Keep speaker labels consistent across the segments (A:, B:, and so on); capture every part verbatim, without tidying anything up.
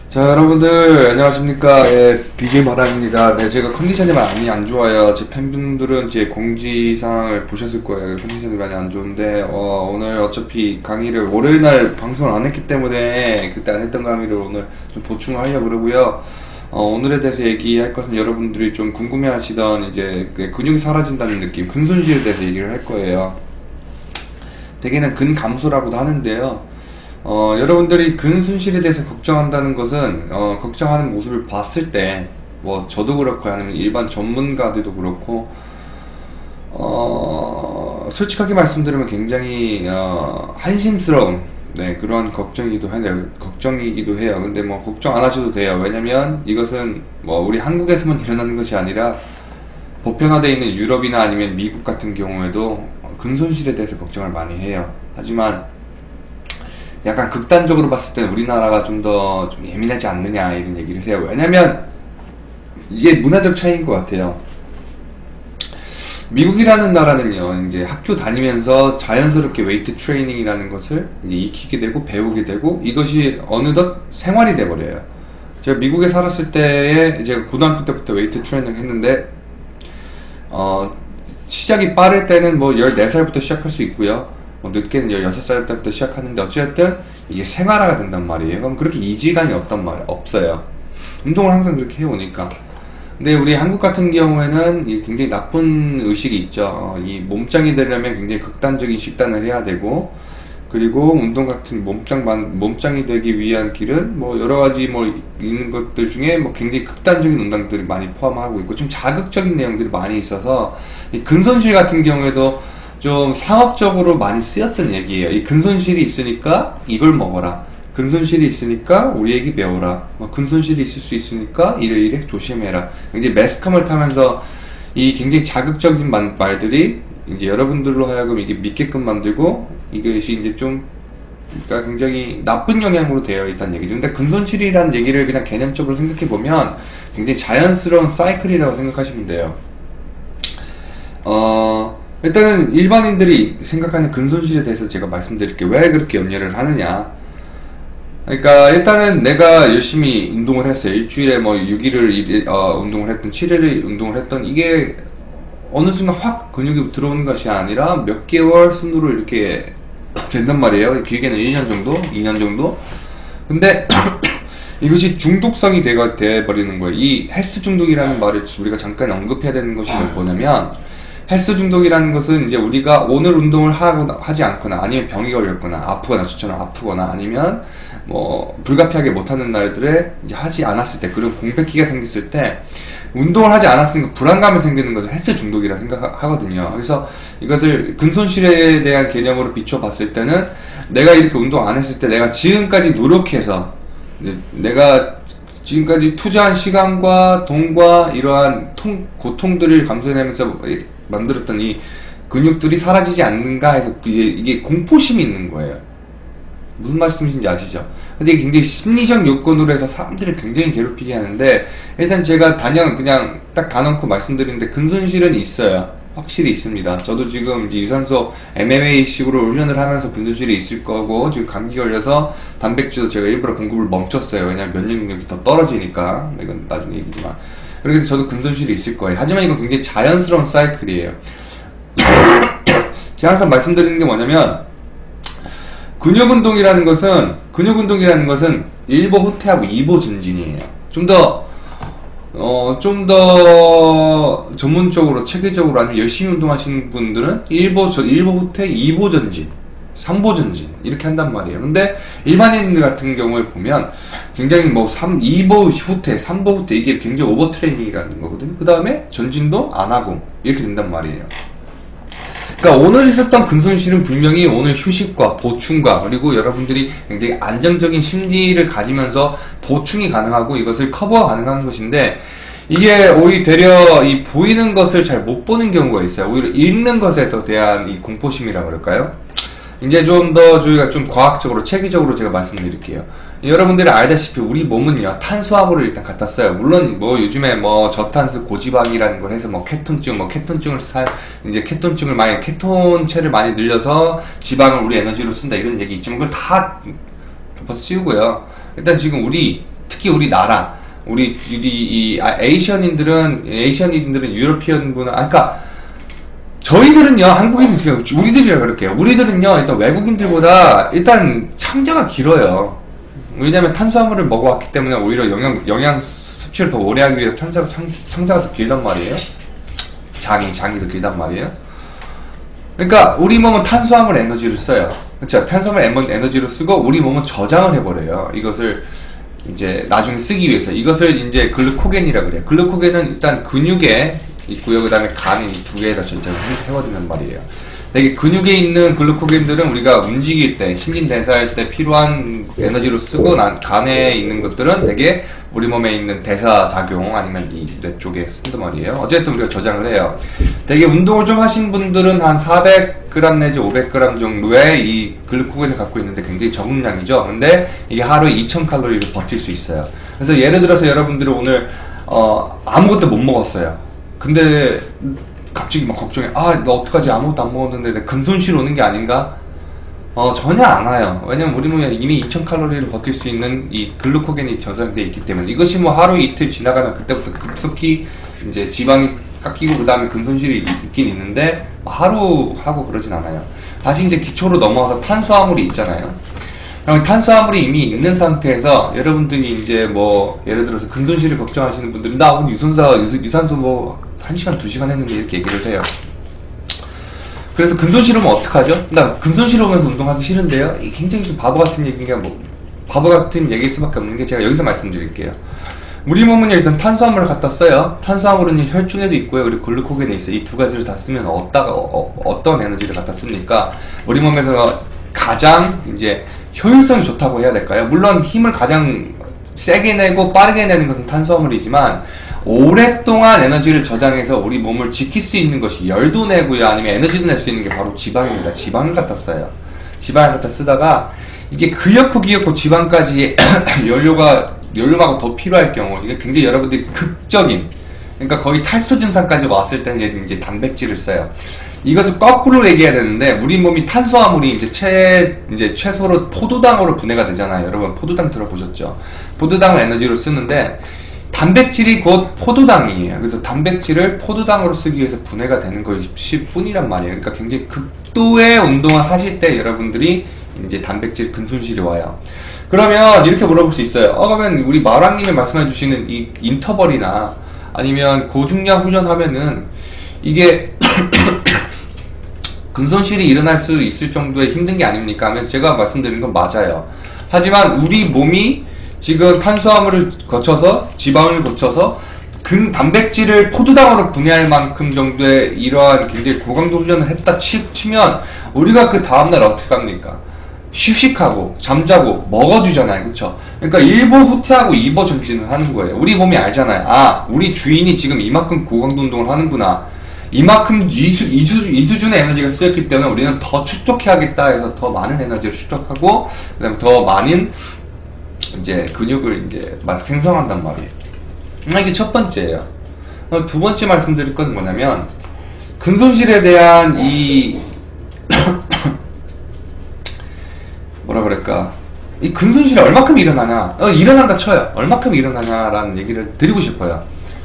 A: 자, 여러분들 안녕하십니까. 예, 비길 바람입니다. 네, 제가 컨디션이 많이 안 좋아요. 제 팬분들은 제 공지사항을 보셨을 거예요. 컨디션이 많이 안 좋은데 어, 오늘 어차피 강의를 월요일날 방송을 안 했기 때문에 그때 안 했던 강의를 오늘 좀 보충을 하려고 그러고요. 어, 오늘에 대해서 얘기할 것은 여러분들이 좀 궁금해하시던 이제 그 근육이 사라진다는 느낌, 근손실에 대해서 얘기를 할 거예요. 대개는 근감소라고도 하는데요. 어, 여러분들이 근손실에 대해서 걱정한다는 것은 어, 걱정하는 모습을 봤을 때 뭐 저도 그렇고 아니면 일반 전문가들도 그렇고 어, 솔직하게 말씀드리면 굉장히 어, 한심스러운 네, 그러한 걱정이기도 해요. 걱정이기도 해요. 근데 뭐 걱정 안 하셔도 돼요. 왜냐면 이것은 뭐 우리 한국에서만 일어나는 것이 아니라 보편화되어 있는 유럽이나 아니면 미국 같은 경우에도 근손실에 대해서 걱정을 많이 해요. 하지만 약간 극단적으로 봤을 때는 우리나라가 좀 더 좀 예민하지 않느냐 이런 얘기를 해요. 왜냐면 이게 문화적 차이인 것 같아요. 미국이라는 나라는요, 이제 학교 다니면서 자연스럽게 웨이트 트레이닝이라는 것을 이제 익히게 되고 배우게 되고 이것이 어느덧 생활이 돼버려요. 제가 미국에 살았을 때에 제가 고등학교 때부터 웨이트 트레이닝 했는데 어, 시작이 빠를 때는 뭐 열네 살부터 시작할 수 있고요. 뭐 늦게는 열여섯 살 때부터 시작하는데 어쨌든 이게 생활화가 된단 말이에요. 그럼 그렇게 이질감이 없단 말이에요. 없어요. 운동을 항상 그렇게 해오니까. 근데 우리 한국 같은 경우에는 굉장히 나쁜 의식이 있죠. 이 몸짱이 되려면 굉장히 극단적인 식단을 해야 되고, 그리고 운동 같은 몸짱, 몸짱이 되기 위한 길은 뭐 여러가지 뭐 있는 것들 중에 뭐 굉장히 극단적인 운동들이 많이 포함하고 있고 좀 자극적인 내용들이 많이 있어서 이 근손실 같은 경우에도 좀 상업적으로 많이 쓰였던 얘기예요. 이 근손실이 있으니까 이걸 먹어라. 근손실이 있으니까 우리 애기 배워라. 뭐 근손실이 있을 수 있으니까 이래 이래 조심해라. 이제 매스컴을 타면서 이 굉장히 자극적인 말, 말들이 이제 여러분들로 하여금 이게 믿게끔 만들고 이것이 이제 좀 그러니까 굉장히 나쁜 영향으로 되어 있다는 얘기죠. 근데 근손실이라는 얘기를 그냥 개념적으로 생각해 보면 굉장히 자연스러운 사이클이라고 생각하시면 돼요. 어. 일단은 일반인들이 생각하는 근손실에 대해서 제가 말씀드릴게요. 왜 그렇게 염려를 하느냐. 그러니까 일단은 내가 열심히 운동을 했어요. 일주일에 뭐 육 일을 어, 운동을 했던 칠 일을 운동을 했던 이게 어느 순간 확 근육이 들어오는 것이 아니라 몇 개월 순으로 이렇게 된단 말이에요. 길게는 일 년 정도, 이 년 정도. 근데 이것이 중독성이 되어버리는 거예요. 이 헬스 중독이라는 말을 우리가 잠깐 언급해야 되는 것이 뭐냐면 헬스 중독이라는 것은 이제 우리가 오늘 운동을 하거나, 하지 않거나 아니면 병이 걸렸거나 아프거나 저처럼 아프거나 아니면 뭐 불가피하게 못하는 날들에 이제 하지 않았을 때 그런 공백기가 생겼을 때 운동을 하지 않았으니까 불안감이 생기는 것을 헬스 중독이라 생각하거든요. 그래서 이것을 근손실에 대한 개념으로 비춰봤을 때는 내가 이렇게 운동 안 했을 때 내가 지금까지 노력해서 내가 지금까지 투자한 시간과 돈과 이러한 통, 고통들을 감수해내면서 만들었던 이 근육들이 사라지지 않는가 해서 이게, 이게 공포심이 있는 거예요. 무슨 말씀이신지 아시죠? 그래서 이게 굉장히 심리적 요건으로 해서 사람들을 굉장히 괴롭히게 하는데 일단 제가 단연 그냥 딱 다놓고 말씀드리는데 근손실은 있어요. 확실히 있습니다. 저도 지금 이제 유산소 엠엠에이 식으로 훈련을 하면서 근손실이 있을 거고 지금 감기 걸려서 단백질도 제가 일부러 공급을 멈췄어요. 왜냐면 면역 능력이 더 떨어지니까. 이건 나중에 얘기지만. 그래서 저도 근손실이 있을 거예요. 하지만 이건 굉장히 자연스러운 사이클이에요. 제가 항상 말씀드리는 게 뭐냐면 근육운동이라는 것은 근육운동이라는 것은 일 보 후퇴하고 이 보 전진이에요. 좀 더 어, 좀 더 전문적으로 체계적으로 아니면 열심히 운동하시는 분들은 일 보, 일 보 후퇴, 이 보 전진, 삼 보 전진 이렇게 한단 말이에요. 근데 일반인들 같은 경우에 보면 굉장히 뭐 삼, 이 보 후퇴, 삼 보 후퇴 이게 굉장히 오버 트레이닝이라는 거거든요. 그 다음에 전진도 안 하고 이렇게 된단 말이에요. 그러니까 오늘 있었던 근손실은 분명히 오늘 휴식과 보충과 그리고 여러분들이 굉장히 안정적인 심리를 가지면서 보충이 가능하고 이것을 커버가 가능한 것인데 이게 오히려 되려 이 보이는 것을 잘 못 보는 경우가 있어요. 오히려 읽는 것에 더 대한 이 공포심이라 그럴까요? 이제 좀 더 저희가 좀 과학적으로 체계적으로 제가 말씀드릴게요. 여러분들이 알다시피 우리 몸은요 탄수화물을 일단 갖다 써요. 물론 뭐 요즘에 뭐 저탄수 고지방이라는 걸 해서 뭐 케톤증 뭐 케톤증을 사 이제 케톤증을 많이 케톤체를 많이 늘려서 지방을 우리 에너지로 쓴다 이런 얘기 있지만 그걸 다 덮어서 씌우고요. 일단 지금 우리 특히 우리나라, 우리, 우리, 이, 아, 에이시언인들은, 에이시언인들은 유러피언 분은, 아, 그니까, 저희들은요, 한국인, 우리들이라 그럴게요. 우리들은요, 일단 외국인들보다, 일단, 창자가 길어요. 왜냐면 탄수화물을 먹어왔기 때문에 오히려 영양, 영양 섭취를 더 오래 하기 위해서 창자가, 창, 창자가 더 길단 말이에요. 장이, 장이 더 길단 말이에요. 그러니까, 우리 몸은 탄수화물 에너지를 써요. 그쵸? 탄수화물 에너지로 쓰고, 우리 몸은 저장을 해버려요. 이것을, 이제 나중에 쓰기 위해서 이것을 이제 글루코겐이라 그래요. 글루코겐은 일단 근육에 있고요. 그 다음에 간에 이 두 개에다 전체를 세워두는 말이에요. 이게 근육에 있는 글루코겐들은 우리가 움직일 때, 신진대사할 때 필요한 에너지로 쓰고, 난 간에 있는 것들은 되게 우리 몸에 있는 대사작용 아니면 이 뇌 쪽에 쓴단 말이에요. 어쨌든 우리가 저장을 해요. 되게 운동을 좀 하신 분들은 한 사백 그램 내지 오백 그램 정도의 이 글루코겐을 갖고 있는데 굉장히 적은 양이죠. 근데 이게 하루에 이천 칼로리를 버틸 수 있어요. 그래서 예를 들어서 여러분들이 오늘 어, 아무것도 못 먹었어요. 근데 갑자기 막 걱정해. 아, 너 어떡하지? 아무것도 안 먹었는데 내 근손실 오는 게 아닌가? 어, 전혀 안 와요. 왜냐면 우리 몸에 이미 이천 칼로리를 버틸 수 있는 이 글루코겐이 저장되어 있기 때문에. 이것이 뭐 하루 이틀 지나가면 그때부터 급속히 이제 지방이 깎이고 그 다음에 근손실이 있긴 있는데 하루 하고 그러진 않아요. 다시 이제 기초로 넘어와서 탄수화물이 있잖아요. 그럼 탄수화물이 이미 있는 상태에서 여러분들이 이제 뭐 예를 들어서 근손실을 걱정하시는 분들은 나 오늘 유선사 유산소 뭐 한 시간 두 시간 했는데 이렇게 얘기를 해요. 그래서 근손실 오면 어떡하죠? 나 근손실 오면서 운동하기 싫은데요? 이게 굉장히 좀 바보 같은 얘기인가 뭐 바보 같은 얘기일 수밖에 없는 게 제가 여기서 말씀드릴게요. 우리 몸은 일단 탄수화물을 갖다 써요. 탄수화물은 혈중에도 있고요. 그리고 글루코겐에 있어요. 이 두 가지를 다 쓰면 어디다가 어, 어떤 에너지를 갖다 씁니까? 우리 몸에서 가장 이제 효율성이 좋다고 해야 될까요? 물론 힘을 가장 세게 내고 빠르게 내는 것은 탄수화물이지만 오랫동안 에너지를 저장해서 우리 몸을 지킬 수 있는 것이 열도 내고요. 아니면 에너지도 낼 수 있는 게 바로 지방입니다. 지방을 갖다 써요. 지방을 갖다 쓰다가 이게 그렇고 기었고 지방까지 연료가 연료가 더 필요할 경우 이게 굉장히 여러분들이 극적인 그러니까 거의 탈수 증상까지 왔을 때는 이제 단백질을 써요. 이것을 거꾸로 얘기해야 되는데 우리 몸이 탄수화물이 이제 최 이제 최소로 포도당으로 분해가 되잖아요. 여러분 포도당 들어보셨죠? 포도당을 에너지로 쓰는데 단백질이 곧 포도당이에요. 그래서 단백질을 포도당으로 쓰기 위해서 분해가 되는 것이 뿐이란 말이에요. 그러니까 굉장히 극도의 운동을 하실 때 여러분들이 이제 단백질 근손실이 와요. 그러면 이렇게 물어볼 수 있어요. 어, 그러면 우리 마랑님이 말씀해 주시는 이 인터벌이나 아니면 고중량 훈련하면은 이게 근손실이 일어날 수 있을 정도의 힘든 게 아닙니까? 하면 제가 말씀드린 건 맞아요. 하지만 우리 몸이 지금 탄수화물을 거쳐서 지방을 거쳐서 근 단백질을 포도당으로 분해할 만큼 정도의 이러한 굉장히 고강도 훈련을 했다 치, 치면 우리가 그 다음날 어떻게 합니까? 휴식하고 잠자고 먹어주잖아요. 그쵸? 그러니까 일 보 후퇴하고 이 보 전진을 하는 거예요. 우리 몸이 알잖아요. 아 우리 주인이 지금 이만큼 고강도 운동을 하는구나. 이만큼 이, 수, 이, 수, 이 수준의 에너지가 쓰였기 때문에 우리는 더 축적해야겠다 해서 더 많은 에너지를 축적하고 그 다음에 더 많은 이제 근육을 이제 막 생성한단 말이에요. 이게 첫 번째예요. 두 번째 말씀드릴 건 뭐냐면 근손실에 대한 이 뭐라 그럴까 이 근손실이 얼마큼 일어나냐 어, 일어난다 쳐요. 얼마큼 일어나냐라는 얘기를 드리고 싶어요.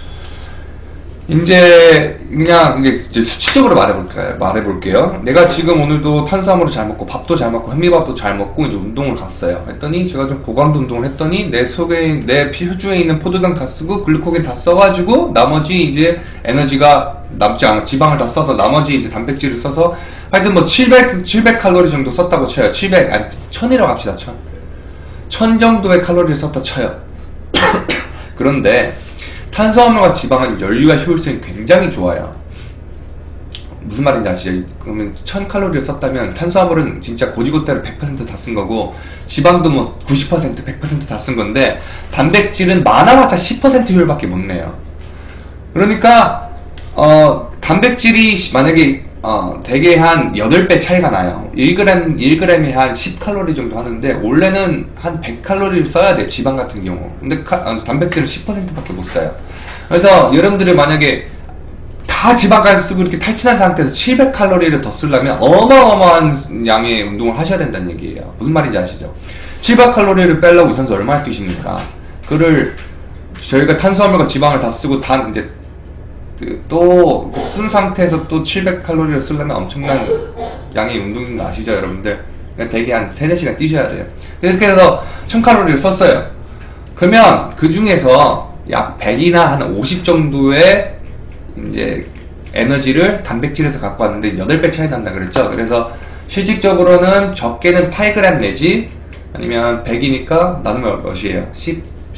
A: 이제 그냥 이제 수치적으로 말해볼까요? 말해볼게요. 내가 지금 오늘도 탄수화물을 잘 먹고 밥도 잘 먹고 현미밥도 잘 먹고 이제 운동을 갔어요. 했더니 제가 좀 고강도 운동을 했더니 내 속에 내 혈중에 있는 포도당 다 쓰고 글루코겐 다 써가지고 나머지 이제 에너지가 남지 않아 지방을 다 써서 나머지 이제 단백질을 써서 하여튼 뭐 칠백, 칠백 칼로리 정도 썼다고 쳐요. 칠백 아니 천이라고 합시다. 천. 천 정도의 칼로리를 썼다 쳐요. 그런데 탄수화물과 지방은 연료와 효율성이 굉장히 좋아요. 무슨 말인지 아시죠? 그러면 천 칼로리를 썼다면 탄수화물은 진짜 고지고대로 백 퍼센트 다 쓴 거고 지방도 뭐 구십 퍼센트, 백 퍼센트 다 쓴 건데 단백질은 많아봤자 십 퍼센트 효율밖에 못 내요. 그러니까 어 단백질이 만약에 어 대개 한 여덟 배 차이가 나요. 일 그램, 일 그램이 한 십 칼로리 정도 하는데 원래는 한 백 칼로리를 써야 돼요. 지방 같은 경우. 근데 카, 어, 단백질은 십 퍼센트밖에 못 써요. 그래서 여러분들이 만약에 다 지방까지 쓰고 이렇게 탈진한 상태에서 칠백 칼로리를 더 쓰려면 어마어마한 양의 운동을 하셔야 된다는 얘기예요. 무슨 말인지 아시죠? 칠백 칼로리를 빼려고 유산소 얼마나 뛰십니까? 그를 저희가 탄수화물과 지방을 다 쓰고 단 이제 또 쓴 상태에서 또 칠백 칼로리를 쓰려면 엄청난 양의 운동인 거 아시죠, 여러분들? 대개 한 세네 시간 뛰셔야 돼요. 이렇게 해서 천 칼로리를 썼어요. 그러면 그 중에서 약 백이나 한 오십 정도의 이제 에너지를 단백질에서 갖고 왔는데 여덟 배 차이 난다 그랬죠. 그래서 실질적으로는 적게는 팔 그램 내지 아니면 백이니까 나누면 몇이에요? 십,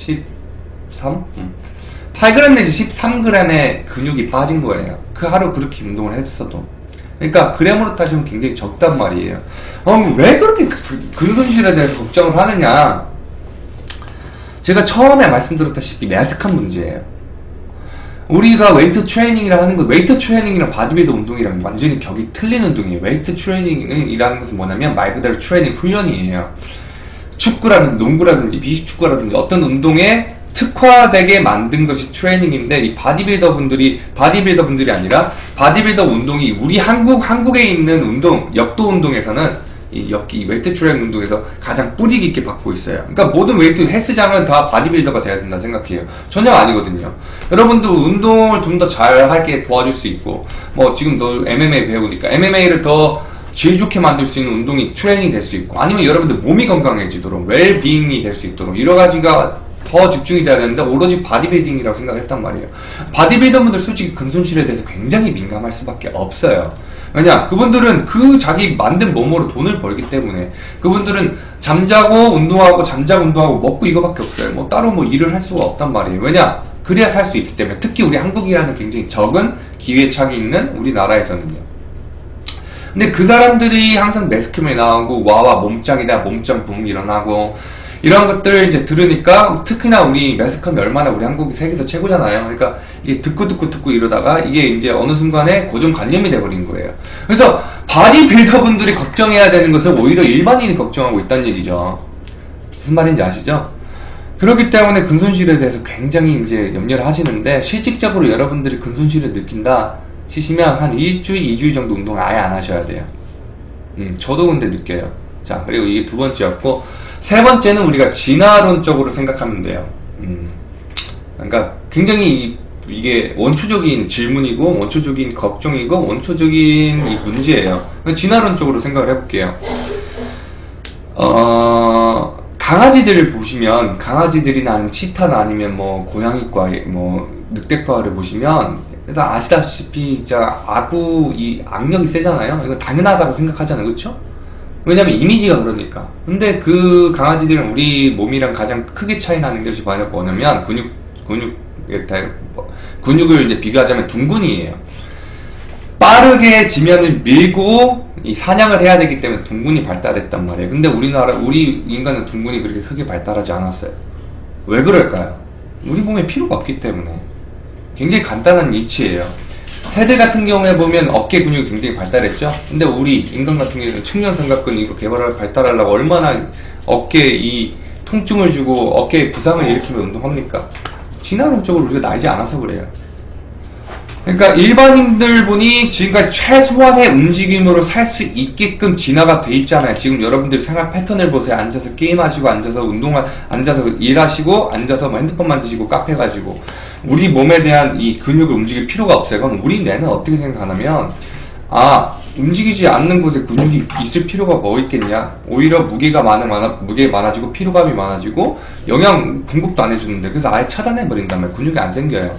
A: 십삼? 음. 팔 그램 내지 십삼 그램의 근육이 빠진 거예요. 그 하루 그렇게 운동을 했어도. 그러니까 그램으로 따지면 굉장히 적단 말이에요. 어, 왜 그렇게 근손실에 대해서 걱정을 하느냐? 제가 처음에 말씀드렸다시피 매스컴 문제예요. 우리가 웨이트 트레이닝이라 하는 거, 웨이트 트레이닝이랑 바디빌더 운동이랑 완전히 격이 틀린 운동이에요. 웨이트 트레이닝이라는 것은 뭐냐면 말 그대로 트레이닝 훈련이에요. 축구라든지 농구라든지 미식축구라든지 어떤 운동에 특화되게 만든 것이 트레이닝인데, 이 바디빌더 분들이 바디빌더 분들이 아니라 바디빌더 운동이 우리 한국 한국에 있는 운동 역도 운동에서는 이 역, 이 웨이트 트레이닝 운동에서 가장 뿌리 깊게 받고 있어요. 그러니까 모든 웨이트 헬스장은 다 바디빌더가 돼야 된다 생각해요. 전혀 아니거든요. 여러분도 운동을 좀 더 잘 하게 도와줄 수 있고, 뭐 지금 너 엠엠에이 배우니까 엠엠에이를 더 질 좋게 만들 수 있는 운동이 트레이닝이 될 수 있고, 아니면 여러분들 몸이 건강해지도록 웰빙이 될 수 있도록 여러 가지가 더 집중이 돼야 되는데 오로지 바디빌딩이라고 생각했단 말이에요. 바디빌더분들 솔직히 근손실에 대해서 굉장히 민감할 수밖에 없어요. 왜냐, 그분들은 그 자기 만든 몸으로 돈을 벌기 때문에 그분들은 잠자고 운동하고 잠자고 운동하고 먹고 이거밖에 없어요. 뭐 따로 뭐 일을 할 수가 없단 말이에요. 왜냐, 그래야 살 수 있기 때문에. 특히 우리 한국이라는 굉장히 적은 기회창이 있는 우리나라에서는요. 근데 그 사람들이 항상 매스컴에 나오고 와와 몸짱이다, 몸짱 붐 일어나고 이런 것들 이제 들으니까, 특히나 우리 매스컴이 얼마나 우리 한국이 세계에서 최고잖아요. 그러니까 이게 듣고 듣고 듣고 이러다가 이게 이제 어느 순간에 고정관념이 돼버린 거예요. 그래서 바디빌더 분들이 걱정해야 되는 것을 오히려 일반인이 걱정하고 있다는 얘기죠. 무슨 말인지 아시죠? 그렇기 때문에 근손실에 대해서 굉장히 이제 염려를 하시는데, 실질적으로 여러분들이 근손실을 느낀다 치시면 한 일주일, 이주일 정도 운동을 아예 안 하셔야 돼요. 음, 저도 근데 느껴요. 자, 그리고 이게 두 번째였고, 세 번째는 우리가 진화론적으로 생각하면 돼요. 음, 그러니까 굉장히 이게 원초적인 질문이고 원초적인 걱정이고 원초적인 이 문제예요. 진화론적으로 생각을 해볼게요. 어, 강아지들을 보시면, 강아지들이나 아니면 치타나 아니면 뭐 고양이과, 뭐 늑대과를 보시면 일단 아시다시피 진짜 아구 이 악력이 세잖아요. 이거 당연하다고 생각하잖아요, 그렇죠? 왜냐면 이미지가 그러니까. 근데 그 강아지들은 우리 몸이랑 가장 크게 차이 나는 것이 뭐냐면 근육, 근육, 근육을 이제 비교하자면 둥근이에요. 빠르게 지면을 밀고 이 사냥을 해야 되기 때문에 둥근이 발달했단 말이에요. 근데 우리나라, 우리 인간은 둥근이 그렇게 크게 발달하지 않았어요. 왜 그럴까요? 우리 몸에 필요가 없기 때문에. 굉장히 간단한 이치예요. 새들 같은 경우에 보면 어깨 근육이 굉장히 발달했죠. 근데 우리 인간 같은 경우는 측면삼각근 이거 개발을 발달하려고 얼마나 어깨에 이 통증을 주고 어깨에 부상을 일으키며 운동합니까? 진화론적으로 우리가 나이지 않아서 그래요. 그러니까 일반인들 분이 지금까지 최소한의 움직임으로 살 수 있게끔 진화가 돼 있잖아요. 지금 여러분들 생활 패턴을 보세요. 앉아서 게임하시고, 앉아서 운동을, 앉아서 일하시고, 앉아서 뭐 핸드폰 만드시고, 카페 가시고. 우리 몸에 대한 이 근육을 움직일 필요가 없어요. 그럼 우리 뇌는 어떻게 생각하냐면, 아, 움직이지 않는 곳에 근육이 있을 필요가 뭐 있겠냐? 오히려 무게가 많아, 많아, 무게가 많아지고, 피로감이 많아지고, 영양 공급도 안 해주는데, 그래서 아예 차단해버린단 말이에요. 근육이 안 생겨요.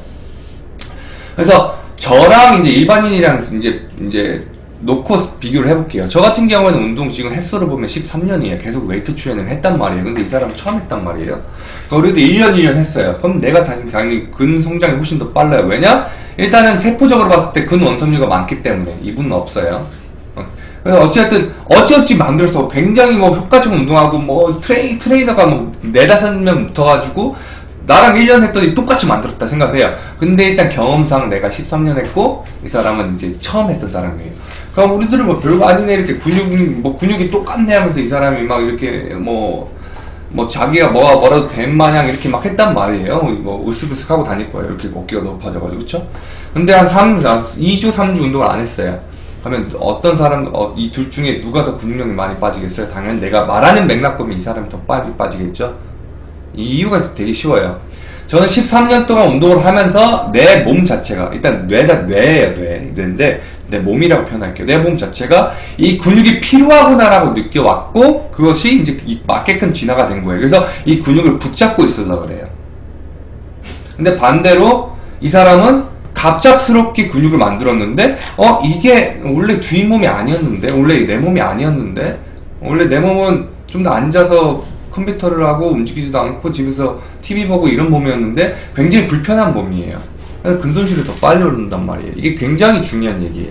A: 그래서 저랑 이제 일반인이랑 이제 이제 놓고 비교를 해볼게요. 저 같은 경우에는 운동 지금 횟수를 보면 십삼 년이에요. 계속 웨이트 트레이닝을 했단 말이에요. 근데 이 사람은 처음 했단 말이에요. 그래도 일 년 일 년 했어요. 그럼 내가 당연히 근 성장이 훨씬 더 빨라요. 왜냐? 일단은 세포적으로 봤을 때 근 원섬유가 많기 때문에. 이분은 없어요. 그래서 어쨌든 어찌어찌 만들어서 굉장히 뭐 효과적인 운동하고 뭐 트레이, 트레이너가 뭐 네다섯 명 붙어가지고 나랑 일 년 했더니 똑같이 만들었다 생각해요. 근데 일단 경험상 내가 십삼 년 했고 이 사람은 이제 처음 했던 사람이에요. 그럼 우리들은 뭐 별거 아니네, 이렇게 근육, 뭐 근육이 똑같네 하면서 이 사람이 막 이렇게 뭐, 뭐 자기가 뭐가 뭐라도 된 마냥 이렇게 막 했단 말이에요. 뭐 으쓱으쓱 하고 다닐 거예요. 이렇게 어깨가 높아져가지고, 그쵸? 근데 한 삼, 이 주, 삼 주 운동을 안 했어요. 그러면 어떤 사람, 어, 이 둘 중에 누가 더 근육량이 많이 빠지겠어요? 당연히 내가 말하는 맥락 보면 이 사람이 더 빨리 빠지겠죠? 이 이유가 되게 쉬워요. 저는 십삼 년 동안 운동을 하면서 내 몸 자체가, 일단 뇌다, 뇌예요, 뇌. 뇌인데, 내 몸이라고 표현할게요. 내 몸 자체가 이 근육이 필요하구나라고 느껴왔고, 그것이 이제 맞게끔 진화가 된 거예요. 그래서 이 근육을 붙잡고 있으려고 그래요. 근데 반대로 이 사람은 갑작스럽게 근육을 만들었는데, 어, 이게 원래 주인 몸이 아니었는데, 원래 내 몸이 아니었는데, 원래 내 몸은 좀 더 앉아서 컴퓨터를 하고 움직이지도 않고 집에서 티비 보고 이런 몸이었는데 굉장히 불편한 몸이에요. 그래서 근손실이 더 빨리 오른단 말이에요. 이게 굉장히 중요한 얘기예요.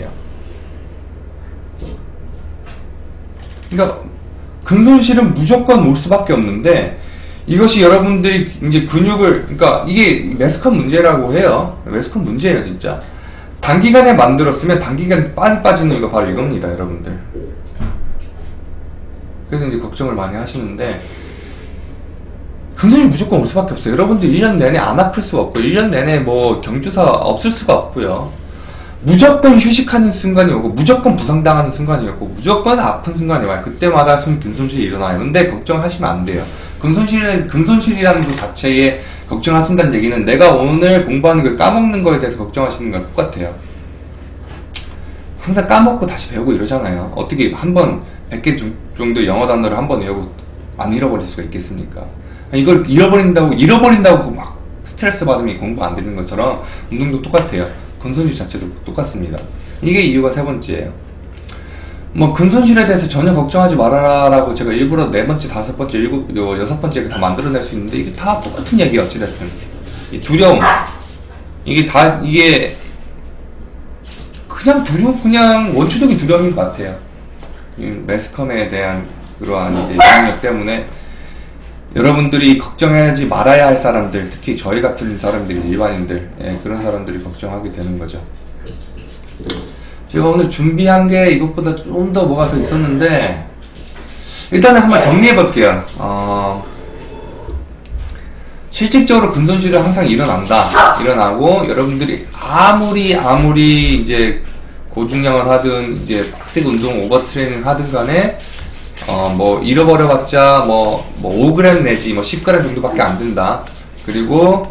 A: 그러니까 근손실은 무조건 올 수밖에 없는데, 이것이 여러분들이 이제 근육을, 그러니까 이게 매스컴 문제라고 해요. 매스컴 문제예요, 진짜. 단기간에 만들었으면 단기간에 빨리 빠지는 이유가 바로 이겁니다, 여러분들. 그래서 이제 걱정을 많이 하시는데, 근손실 무조건 올 수밖에 없어요. 여러분들 일 년 내내 안 아플 수가 없고, 일 년 내내 뭐 경주사 없을 수가 없고요. 무조건 휴식하는 순간이 오고, 무조건 부상당하는 순간이 오고, 무조건 아픈 순간이 와요. 그때마다 근손실이 일어나요. 근데 걱정하시면 안 돼요. 근손실은, 근손실이라는 그 자체에 걱정하신다는 얘기는 내가 오늘 공부하는 걸 까먹는 거에 대해서 걱정하시는 거랑 똑같아요. 항상 까먹고 다시 배우고 이러잖아요. 어떻게 한 번 백 개 정도 영어 단어를 한 번 외우고 안 잃어버릴 수가 있겠습니까? 이걸 잃어버린다고, 잃어버린다고 막 스트레스 받으면 공부 안 되는 것처럼 운동도 똑같아요. 근손실 자체도 똑같습니다. 이게 이유가 세 번째예요. 뭐 근손실에 대해서 전혀 걱정하지 말아라라고 제가 일부러 네 번째, 다섯 번째, 일곱, 여섯 번째 다 만들어낼 수 있는데, 이게 다 똑같은 얘기예요. 어찌됐든 이 두려움, 이게 다, 이게 그냥 두려움, 그냥 원초적인 두려움인 것 같아요. 이 매스컴에 대한 그러한 이제 영향력 때문에 여러분들이 걱정하지 말아야 할 사람들, 특히 저희 같은 사람들이, 일반인들, 예, 그런 사람들이 걱정하게 되는 거죠. 제가 오늘 준비한 게 이것보다 좀 더 뭐가 더 있었는데, 일단은 한번 정리해 볼게요. 어, 실질적으로 근손실은 항상 일어난다. 일어나고, 여러분들이 아무리, 아무리 이제 고중량을 하든, 이제 빡세게 운동, 오버트레이닝 하든 간에, 어, 뭐, 잃어버려봤자, 뭐, 뭐, 오 그램 내지, 뭐, 십 그램 정도밖에 안 된다. 그리고,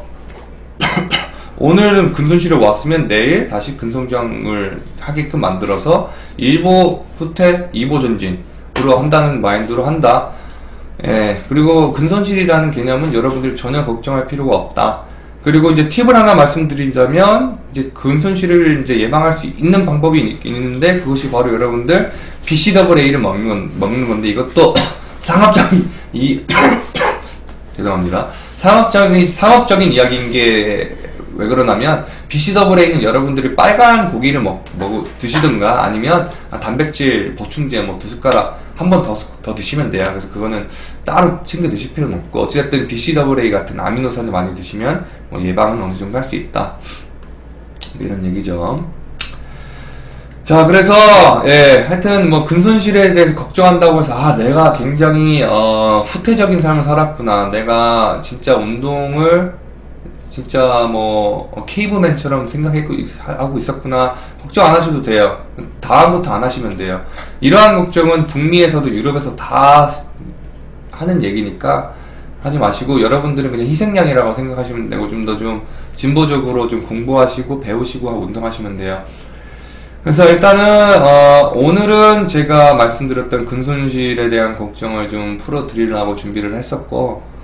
A: 오늘은 근손실에 왔으면 내일 다시 근성장을 하게끔 만들어서 일 보 후퇴, 이 보 전진으로 한다는 마인드로 한다. 예, 그리고 근손실이라는 개념은 여러분들이 전혀 걱정할 필요가 없다. 그리고 이제 팁을 하나 말씀드린다면, 이제 근손실을 이제 예방할 수 있는 방법이 있는데, 그것이 바로 여러분들 비씨더블에이를 먹는 건, 먹는 건데, 이것도 상업적인, 이, 죄송합니다. 상업적인, 상업적인 이야기인 게, 왜 그러냐면, 비씨더블에이는 여러분들이 빨간 고기를 먹, 먹, 드시든가, 아니면 단백질 보충제 뭐 두 숟가락, 한 번 더, 더 드시면 돼요. 그래서 그거는 따로 챙겨 드실 필요는 없고, 어찌됐든 비씨더블에이 같은 아미노산을 많이 드시면, 뭐 예방은 어느 정도 할 수 있다. 이런 얘기죠. 자, 그래서, 예, 하여튼, 뭐, 근손실에 대해서 걱정한다고 해서, 아, 내가 굉장히, 어, 후퇴적인 삶을 살았구나. 내가 진짜 운동을, 진짜 뭐, 케이브맨처럼 생각하고 하고 있었구나. 걱정 안 하셔도 돼요. 다음부터 안 하시면 돼요. 이러한 걱정은 북미에서도 유럽에서 다 하는 얘기니까 하지 마시고, 여러분들은 그냥 희생양이라고 생각하시면 되고, 좀 더 좀 진보적으로 좀 공부하시고, 배우시고, 하고 운동하시면 돼요. 그래서 일단은 어, 오늘은 제가 말씀드렸던 근손실에 대한 걱정을 좀 풀어드리려고 준비를 했었고,